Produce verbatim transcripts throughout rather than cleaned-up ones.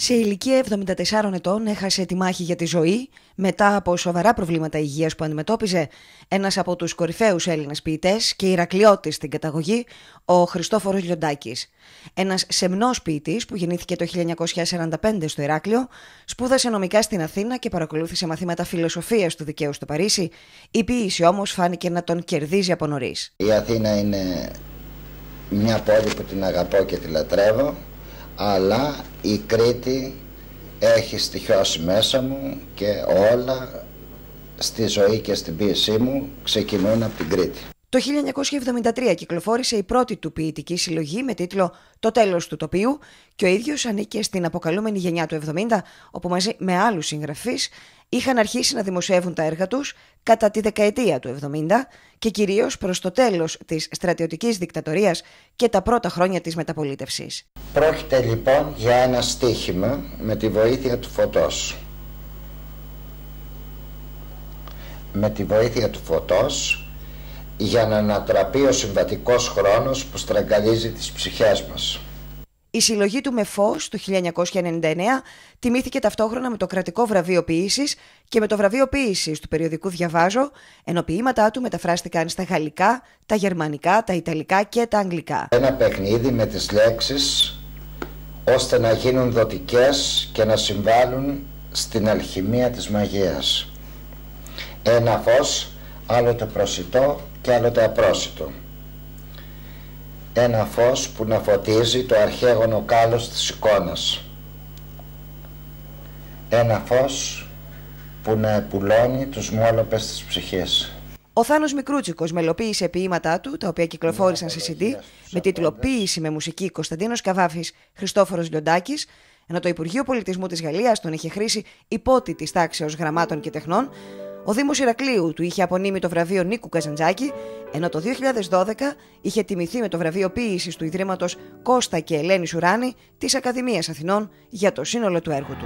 Σε ηλικία εβδομήντα τεσσάρων ετών έχασε τη μάχη για τη ζωή μετά από σοβαρά προβλήματα υγείας που αντιμετώπιζε ένας από τους κορυφαίους Έλληνες ποιητές και Ηρακλειώτης στην καταγωγή, ο Χριστόφορος Λιοντάκης. Ένας σεμνός ποιητής που γεννήθηκε το χίλια εννιακόσια σαράντα πέντε στο Ηράκλειο, σπούδασε νομικά στην Αθήνα και παρακολούθησε μαθήματα φιλοσοφίας του δικαίου στο Παρίσι. Η ποίηση όμως φάνηκε να τον κερδίζει από νωρίς. Η Αθήνα είναι μια πόλη που την αγαπώ και τη λατρεύω, αλλά η Κρήτη έχει στοιχειώσει μέσα μου και όλα στη ζωή και στην ποίησή μου ξεκινούν από την Κρήτη. Το χίλια εννιακόσια εβδομήντα τρία κυκλοφόρησε η πρώτη του ποιητική συλλογή με τίτλο «Το τέλος του τοπίου» και ο ίδιος ανήκε στην αποκαλούμενη γενιά του εβδομήντα, όπου μαζί με άλλους συγγραφείς είχαν αρχίσει να δημοσιεύουν τα έργα τους κατά τη δεκαετία του εβδομήντα και κυρίως προς το τέλος της στρατιωτικής δικτατορίας και τα πρώτα χρόνια της μεταπολίτευσης. Πρόκειται λοιπόν για ένα στοίχημα με τη βοήθεια του φωτός. Με τη βοήθεια του φωτός για να ανατραπεί ο συμβατικός χρόνος που στραγγαλίζει τις ψυχές μας. Η συλλογή του με φως του χίλια εννιακόσια ενενήντα εννέα τιμήθηκε ταυτόχρονα με το κρατικό βραβείο ποίησης και με το βραβείο ποίησης του περιοδικού Διαβάζω, ενώ ποίηματά του μεταφράστηκαν στα γαλλικά, τα γερμανικά, τα ιταλικά και τα αγγλικά. Ένα παιχνίδι με τις λέξεις ώστε να γίνουν δοτικές και να συμβάλλουν στην αλχημία της μαγείας. Ένα φως άλλοτε προσιτό και άλλοτε απρόσιτο. Ένα φως που να φωτίζει το αρχαίγωνο κάλος της εικόνας. Ένα φως που να επουλώνει τους μόλοπες της ψυχής. Ο Θάνος Μικρούτσικος μελοποίησε ποίηματά του, τα οποία κυκλοφόρησαν σε σι ντι, με τίτλο «Ποίηση με μουσική Κωνσταντίνος Καβάφης, Χριστόφορος Λιοντάκης», ενώ το Υπουργείο Πολιτισμού της Γαλλίας τον είχε χρήσει υπότη της τάξεως γραμμάτων και τεχνών. Ο Δήμος Ηρακλείου του είχε απονείμει το βραβείο Νίκου Καζαντζάκη, ενώ το δύο χιλιάδες δώδεκα είχε τιμηθεί με το βραβείο ποίησης του Ιδρύματος Κώστα και Ελένη Σουράνη της Ακαδημίας Αθηνών για το σύνολο του έργου του.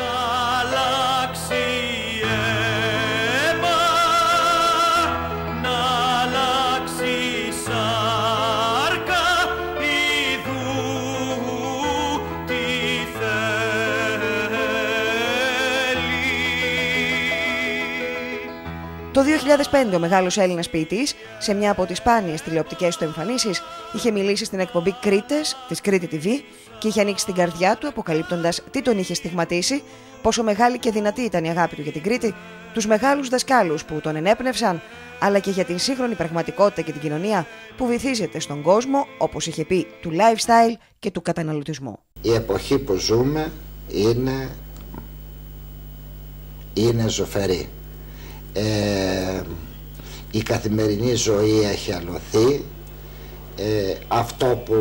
Το δύο χιλιάδες πέντε ο μεγάλος Έλληνας ποιητής, σε μια από τις σπάνιες τηλεοπτικές του εμφανίσεις, είχε μιλήσει στην εκπομπή Κρήτες της Κρήτη τι βι και είχε ανοίξει την καρδιά του, αποκαλύπτοντας τι τον είχε στιγματίσει, πόσο μεγάλη και δυνατή ήταν η αγάπη του για την Κρήτη, τους μεγάλους δασκάλους που τον ενέπνευσαν, αλλά και για την σύγχρονη πραγματικότητα και την κοινωνία που βυθίζεται στον κόσμο, όπως είχε πει, του lifestyle και του καταναλωτισμού. Η εποχή που ζούμε είναι, είναι ζωφερή. Ε, η καθημερινή ζωή έχει αλωθεί. Ε, αυτό που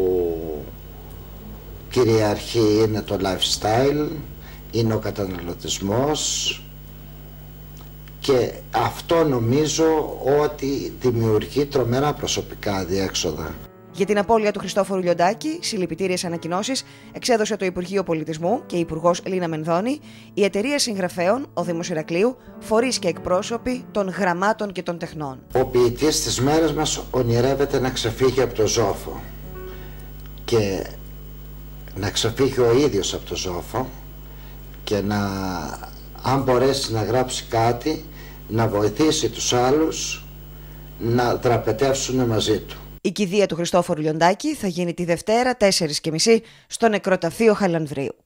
κυριαρχεί είναι το lifestyle, είναι ο καταναλωτισμός και αυτό νομίζω ότι δημιουργεί τρομερά προσωπικά αδιέξοδα. Για την απώλεια του Χριστόφορου Λιοντάκη, συλληπιτήριες ανακοινώσεις εξέδωσε το Υπουργείο Πολιτισμού και η Υπουργός Λίνα Μενδώνη, η εταιρεία συγγραφέων, ο Δήμος Ηρακλείου, φορείς και εκπρόσωποι των γραμμάτων και των τεχνών. Ο ποιητής στις μέρες μας ονειρεύεται να ξεφύγει από το ζόφο και να ξεφύγει ο ίδιος από το ζόφο και να, αν μπορέσει να γράψει κάτι, να βοηθήσει τους άλλους να δραπετεύσουν μαζί του. Η κηδεία του Χριστόφορου Λιοντάκη θα γίνει τη Δευτέρα τέσσερις και μισή στο νεκροταφείο Χαλανδρίου.